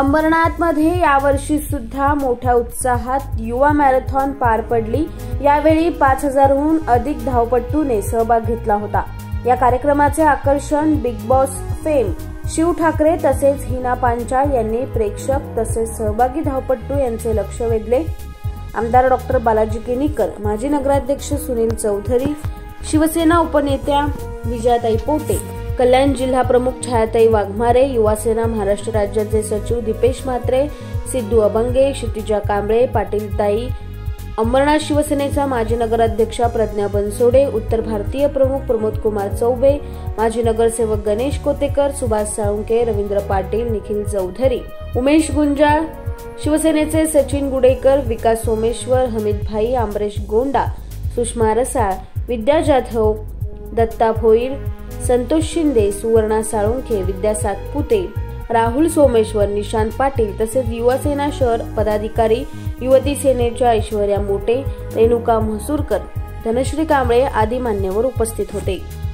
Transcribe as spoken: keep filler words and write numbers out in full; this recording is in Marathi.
अंबरनाथमध्ये यावर्षी सुद्धा मोठ्या उत्साहात युवा मॅरेथॉन पार पडली। यावेळी पाच हजारहून अधिक धावपटूने सहभाग घेतला होता। या कार्यक्रमाचे आकर्षण Bigg Boss fame Shiv Thackeray तसेच हिना पांचाळ यांनी प्रेक्षक तसेच सहभागी धावपटू यांचे लक्ष वेधले। आमदार डॉक्टर बालाजी केनीकर, माजी नगराध्यक्ष सुनील चौधरी, शिवसेना उपनेत्या विजयाताई पोटे, कल्याण जिल्हा प्रमुख छायाताई वाघमारे, युवासेना महाराष्ट्र राज्याचे सचिव दीपेश म्हात्रे, सिद्धू अभंगे, क्षितिजा कांबळे, पाटीलताई, अंबरनाथ शिवसेनेचा माजी नगराध्यक्षा प्रज्ञा बनसोडे, उत्तर भारतीय प्रमुख प्रमोद कुमार चौबे, माजी नगरसेवक गणेश कोतेकर, सुभाष साळुंके, रवींद्र पाटील, निखिल चौधरी, उमेश गुंजाळ, शिवसेनेचे सचिन गुडेकर, विकास सोमेश्वर, हमीद भाई, आंबरेश गोंडा, सुषमा रसाळ, विद्या जाधव, दत्ता भोईर, संतोष शिंदे, सुवर्णा साळुंखे, विद्या सातपुते, राहुल सोमेश्वर, निशांत पाटील तसेच युवासेना शहर पदाधिकारी, युवती सेनेच्या ऐश्वर्या मोटे, रेणुका म्हसूरकर, धनश्री कांबळे आदी मान्यवर उपस्थित होते।